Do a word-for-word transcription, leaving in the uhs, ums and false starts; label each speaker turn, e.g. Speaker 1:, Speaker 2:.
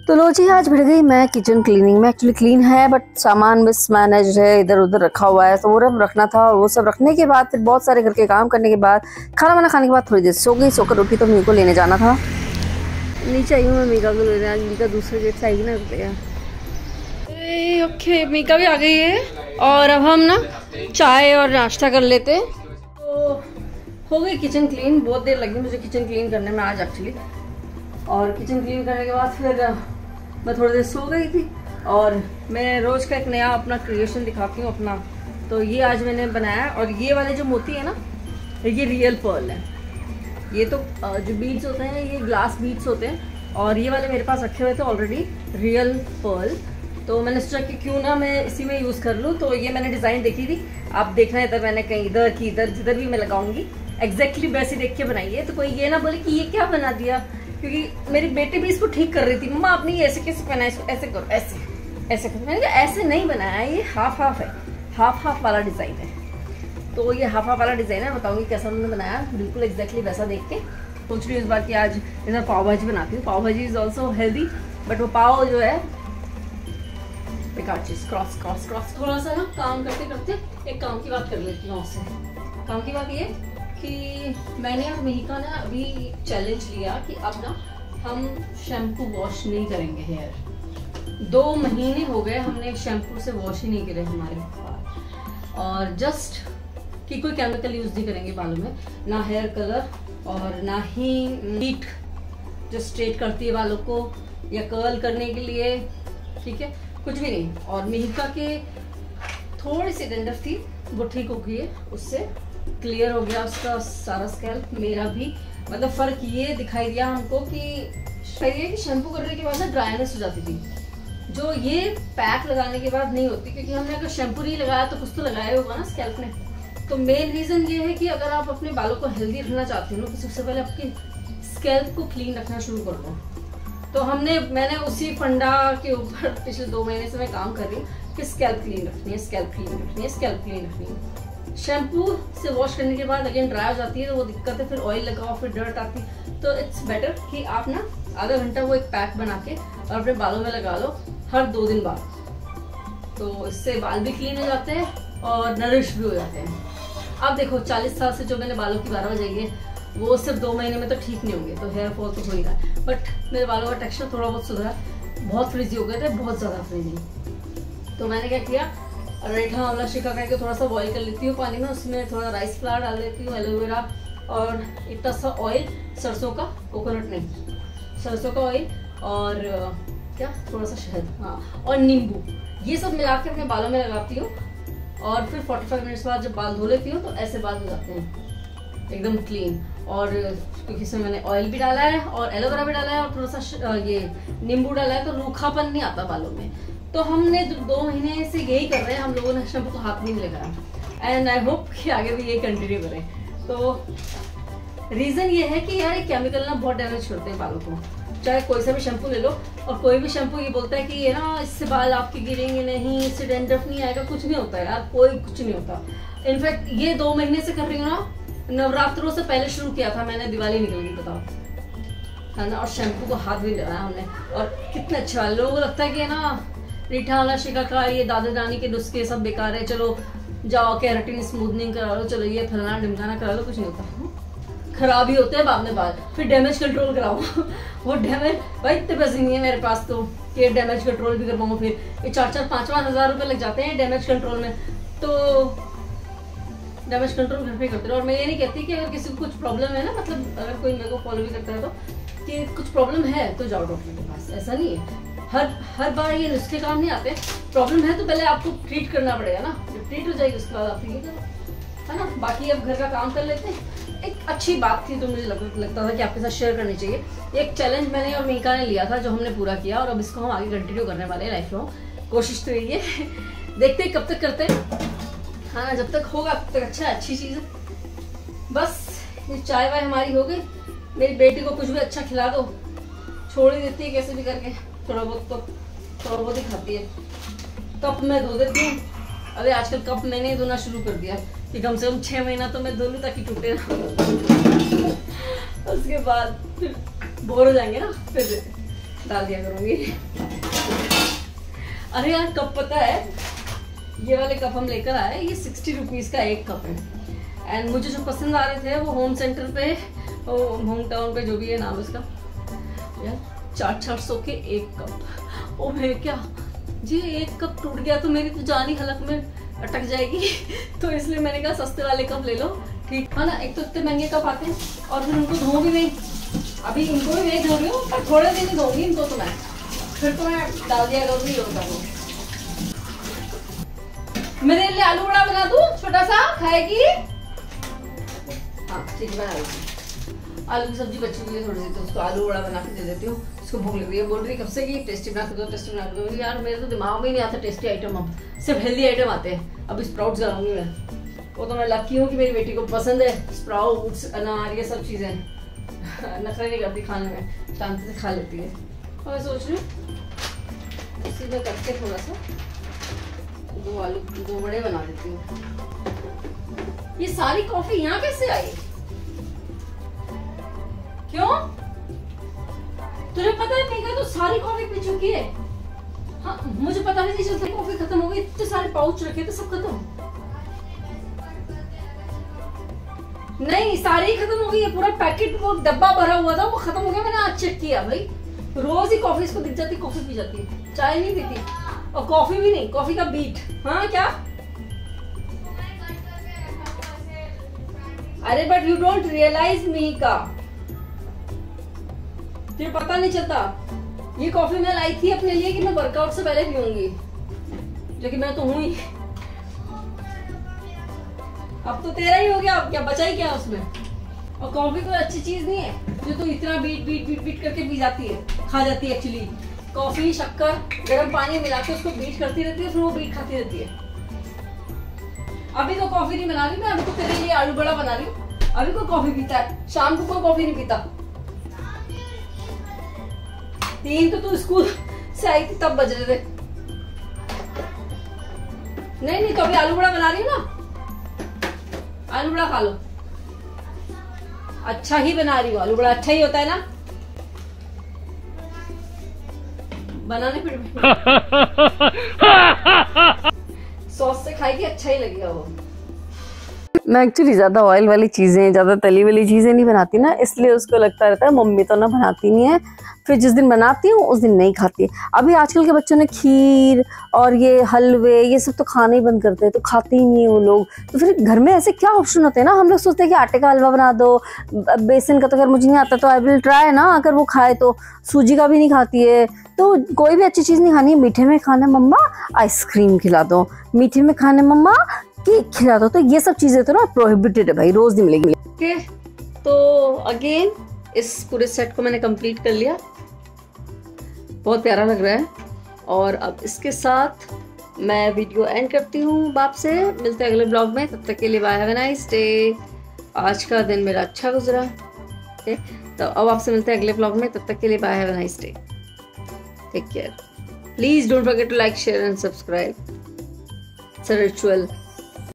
Speaker 1: तो लो जी, आज बढ़ गई मैं किचन क्लीनिंग में। एक्चुअली क्लीन है बट सामान मिसमैनेज है, इधर उधर रखा हुआ है, तो वो सब रखना था। और वो सब रखने के बाद फिर बहुत सारे घर के काम करने के बाद खाना वाना खाने के बाद थोड़ी देर सो गई। सोकर उठी तो मीका को लेने जाना था। नीचे आई हूँ मैं मीका को लेने। आज मीका दूसरे गेट से आएगी ना भैया। ओके, मीका भी आ गई है और अब हम ना चाय और नाश्ता कर लेते। तो हो गई किचन क्लीन। बहुत देर लगी मुझे किचन क्लीन करने में आज एक्चुअली। और किचन क्लीन करने के बाद फिर मैं थोड़ी देर सो गई थी। और मैं रोज़ का एक नया अपना क्रिएशन दिखाती हूँ अपना। तो ये आज मैंने बनाया। और ये वाले जो मोती है ना, ये रियल पर्ल है। ये तो जो बीड्स होते हैं ये ग्लास बीड्स होते हैं, और ये वाले मेरे पास रखे हुए थे ऑलरेडी रियल पर्ल। तो मैंने सोचा कि क्यों ना मैं इसी में यूज़ कर लूँ। तो ये मैंने डिज़ाइन देखी थी, आप देखना इधर मैंने कहीं इधर की इधर जिधर भी मैं लगाऊंगी एग्जैक्टली वैसे देख के बनाई है। तो कोई ये ना बोले कि ये क्या बना दिया, क्योंकि मेरी बेटी भी इसको ठीक कर रही थी, मम्मा आपने ये ऐसे कैसे पहना है, इसको ऐसे करो, ऐसे ऐसे करो। मैंने कहा ऐसे नहीं बनाया, ये हाफ हाफ है, हाफ हाफ वाला डिज़ाइन है। तो ये हाफ हाफ वाला डिज़ाइन है, बताऊंगी कैसा उन्होंने बनाया, बिल्कुल एग्जैक्टली वैसा देख के। सोच रही हूँ इस बार कि आज इधर पाव भाजी बनाती हूँ। पाव भाजी इज़ ऑल्सो हेल्दी, बट वो पाव जो है बेकार चीज़। क्रॉस क्रॉस क्रॉस थोड़ा सा ना काम करते करते एक काम की बात कर लेती हूँ आपसे। काम की बात ये कि मैंने और मिहिका ने अभी चैलेंज लिया कि अब ना हम शैम्पू वॉश नहीं करेंगे हेयर। दो महीने हो गए हमने शैम्पू से वॉश ही नहीं करे हमारे बाल। और जस्ट कि कोई केमिकल यूज नहीं करेंगे बालों में, ना हेयर कलर और ना ही नीट जो स्ट्रेट करती है बालों को या कर्ल करने के लिए, ठीक है, कुछ भी नहीं। और मिहिका के थोड़ी सी डंडफ थी, वो ठीक हो गई है, उससे क्लियर हो गया उसका सारा स्कैल्प। मेरा भी मतलब फर्क ये दिखाई दिया हमको कि शायद कि शैम्पू करने के बाद ना ड्राइनेस हो जाती थी, जो ये पैक लगाने के बाद नहीं होती। क्योंकि हमने अगर शैम्पू नहीं लगाया तो कुछ तो लगाया होगा ना स्कैल्प में। तो मेन रीजन ये है कि अगर आप अपने बालों को हेल्दी रखना चाहते हो तो सबसे पहले आपके स्कैल्प को क्लीन रखना शुरू कर दो। तो हमने मैंने उसी फंडा के ऊपर पिछले दो महीने से मैं काम कर रही हूँ कि स्कैल्प क्लीन रखनी है, स्कैल्प क्लीन रखनी है, स्कैल्प क्लीन रखनी है। शैम्पू से वॉश करने के बाद अगेन ड्राई हो जाती है तो वो दिक्कत है, फिर ऑयल लगाओ, फिर डर्ट आती है। तो इट्स बेटर कि आप ना आधा घंटा वो एक पैक बना के और अपने बालों में लगा लो हर दो दिन बाद। तो इससे बाल भी क्लीन हो जाते हैं और नरिश भी हो जाते हैं। अब देखो चालीस साल से जो मैंने बालों की बारह बजाई है वो सिर्फ दो महीने में तो ठीक नहीं होंगे, तो हेयर फॉल तो हो ही रहा है। बट मेरे बालों का टेक्सचर थोड़ा बहुत सुधरा, बहुत फ्रिजी हो गए थे, बहुत ज़्यादा फ्रिजी। तो मैंने क्या किया, रेठा आंवला शिका करके थोड़ा सा बॉईल कर लेती हूँ पानी में, उसमें थोड़ा राइस फ्लावर डाल देती हूँ, एलोवेरा और इतना सा ऑयल, सरसों का, कोकोनट नहीं, सरसों का ऑयल और क्या थोड़ा सा शहद, हाँ, और नींबू, ये सब मिला के अपने बालों में लगाती हूँ। और फिर पैंतालीस मिनट्स बाद जब बाल धो लेती हूँ तो ऐसे बाल हो जाते हैं एकदम क्लीन। और क्योंकि इसमें मैंने ऑयल भी डाला है और एलोवेरा भी डाला है और थोड़ा सा ये नींबू डाला है, तो रूखापन नहीं आता बालों में। तो हमने दो महीने से यही कर रहे हैं, हम लोगों ने शैम्पू को हाथ नहीं लगाया। एंड आई होप कि आगे भी ये कंटिन्यू करें। तो रीज़न ये है कि यार ये केमिकल ना बहुत डैमेज करते हैं बालों को। चाहे कोई सा भी शैम्पू ले लो, और कोई भी शैम्पू ये बोलता है कि ये ना इससे बाल आपके गिरेंगे नहीं, इससे डैंड्रफ नहीं आएगा, कुछ नहीं होता यार, कोई कुछ नहीं होता। इनफैक्ट ये दो महीने से कर रही हूँ ना, नवरात्रों से पहले शुरू किया था मैंने, दिवाली निकल गई बताओ, है ना। और शैम्पू को हाथ भी लगाया हमने, और कितने अच्छे वाले लोगों को लगता है कि ना रीठा आंवला शिका का ये दादा दानी के नुस्खे सब बेकार है, चलो जाओ केराटिन स्मूथनिंग करा लो, चलो ये फलाना ढिमकाना करा लो, कुछ नहीं होता, खराब ही होते हैं बाद में बाल। फिर डैमेज कंट्रोल कराओ वो डैमेज, भाई इतने पैसे नहीं है मेरे पास तो कि डैमेज कंट्रोल भी करवाऊँ। फिर ये चार चार पाँच पाँच हज़ार रुपये लग जाते हैं डैमेज कंट्रोल में। तो डैमेज कंट्रोल घर पे करते रहो। और मैं ये नहीं कहती कि अगर किसी को कुछ प्रॉब्लम है ना, मतलब अगर कोई मेरे को फॉलो भी करता है तो कि कुछ प्रॉब्लम है तो जाओ डॉक्टर के पास, ऐसा नहीं है। हर हर बार ये नुस्खे काम नहीं आते। प्रॉब्लम है तो पहले आपको ट्रीट करना पड़ेगा ना, जब ट्रीट हो जाएगी उसके बाद आप ये करो, है ना। बाकी अब घर का काम कर लेते हैं। एक अच्छी बात थी तो मुझे लग, लगता था कि आपके साथ शेयर करनी चाहिए। एक चैलेंज मैंने और मीका ने लिया था जो हमने पूरा किया, और अब इसको हम आगे कंटिन्यू करने वाले हैं लाइफ लॉन्ग। कोशिश तो यही है, देखते हैं कब तक करते हैं, हाँ ना, जब तक होगा तब तक अच्छा, अच्छी चीज़ है। बस ये चाय वाय हमारी हो गई। मेरी बेटी को कुछ भी अच्छा खिला दो, छोड़ ही देती है कैसे भी करके, थोड़ा बहुत तो थोड़ा बहुत ही खाती है। कप मैं धो देती हूँ। अरे आजकल कप मैंने धोना शुरू कर दिया कि कम से कम छः महीना तो मैं धो लूँ ताकि टूटे ना उसके बाद फिर बोर हो जाएंगे ना, फिर डाल दिया करूँगी। अरे यार कप पता है, ये वाले कप हम लेकर आए, ये सिक्सटी रुपीज़ का एक कप है। एंड मुझे जो पसंद आ रहे थे वो होम सेंटर पे, होम टाउन पे जो भी है नाम उसका, यार चार चार सौ के एक कप। ओ भाई क्या जी, एक कप टूट गया तो मेरी तो जान ही हलक में अटक जाएगी। तो इसलिए मैंने कहा सस्ते वाले कप ले लो, ठीक है ना। एक तो इतने महंगे कप आते हैं और फिर उनको धो भी नहीं, अभी इनको भी नहीं धो रही हूँ, पर थोड़े दिन ही धोऊंगी इनको। तो मैं फिर तो मैं डाल दिया करूँगी होता हूँ। मेरे लिए आलू बड़ा बना दूँ छोटा सा, खाएगी? हाँ ठीक है, बना दूँ। आलू की सब्जी बच्चों के लिए थोड़ी सी, तो उसको आलू बड़ा बना के दे देती हूँ। उसको भूख लग रही है, बोल रही है कब से कि टेस्टी बना के दो, टेस्टी बना के दो। यार मेरे तो दिमाग में नहीं आता टेस्टी आइटम, अब सिर्फ हेल्दी आइटम आते हैं। अब स्प्राउट्स बनाऊंगी मैं, वो तो मैं लकी हूँ कि मेरी बेटी को पसंद है स्प्राउट्स, अनार, ये सब चीज़ें। नखरे नहीं करती खाने में, शांति से खा लेती है। और मैं सोच रही हूँ इसी में करके थोड़ा सा दो आलू दो बड़े बना देती हूँ। ये सारी कॉफी यहाँ कैसे आई? क्यों? तुझे पता है पीका तो सारी कॉफी पी चुकी है। हाँ मुझे पता भी नहीं चलता, कॉफी खत्म हो गई। इतने सारे पाउच रखे थे, सब खत्म नहीं, सारी खत्म हो गई है। पूरा पैकेट वो डब्बा भरा हुआ था, वो खत्म हो गया। मैंने आज चेक किया भाई, रोज ही कॉफी इसको दिख जाती, कॉफी पी जाती है, चाय नहीं पीती। और कॉफी भी नहीं, कॉफी का बीट। हाँ क्या? अरे but you don't realise me का, तुझे पता नहीं चलता। ये कॉफी मैं लाई थी अपने लिए कि मैं वर्कआउट से पहले पीऊंगी, जो कि मैं तो हूं ही। अब तो तेरा ही हो गया, अब क्या बचा ही क्या उसमें। और कॉफी कोई अच्छी चीज नहीं है जो तो इतना बीट बीट बीट बीट करके पी जाती है, खा जाती है। एक्चुअली कॉफी शक्कर गर्म पानी मिला के उसको बीट करती रहती है, फिर वो बीट खाती रहती है। अभी तो कॉफी नहीं बना रही मैं, अभी तो तेरे लिए आलू बड़ा बना रही हूँ। अभी कोई कॉफी पीता है? शाम को कोई कॉफी नहीं पीता। तीन तो तू स्कूल से आई थी तब बज रहे थे। नहीं नहीं, तो अभी आलू बड़ा बना रही हूँ ना, आलू बड़ा खा लो। अच्छा ही बना रही हूँ, आलू बड़ा अच्छा ही होता है ना बनाने। फिर सॉस से खाएगी, अच्छा ही लगेगा वो। मैं एक्चुअली ज़्यादा ऑयल वाली चीज़ें, ज़्यादा तली वाली चीज़ें नहीं बनाती ना, इसलिए उसको लगता रहता है मम्मी तो ना बनाती नहीं है। फिर जिस दिन बनाती हूँ उस दिन नहीं खाती। अभी आजकल के बच्चों ने खीर और ये हलवे ये सब तो खाना ही बंद करते हैं, तो खाते ही नहीं है वो लोग। तो फिर घर में ऐसे क्या ऑप्शन होते हैं ना, हम लोग सोचते हैं कि आटे का हलवा बना दो, बेसन का तो खैर मुझे नहीं आता, तो आई विल ट्राई ना, अगर वो खाए तो। सूजी का भी नहीं खाती है, तो कोई भी अच्छी चीज़ नहीं खानी है। मीठे में खाना मम्मा आइसक्रीम खिला दो, मीठे में खाने मम्मा केक खिला दो। तो ये सब चीज़ें तो ना प्रोहिबिटेड है भाई, रोज़ नहीं मिलेगी। ओके okay, तो अगेन इस पूरे सेट को मैंने कंप्लीट कर लिया, बहुत प्यारा लग रहा है। और अब इसके साथ मैं वीडियो एंड करती हूँ। बाप से मिलते हैं अगले ब्लॉग में, तब तक के लिए bye, have a nice day. आज का दिन मेरा अच्छा गुजरा। ओके okay, तो अब आपसे मिलते हैं अगले ब्लॉग में, तब तक के लिए bye, have a nice day, take care. Please don't forget to like, share and subscribe. It's a ritual.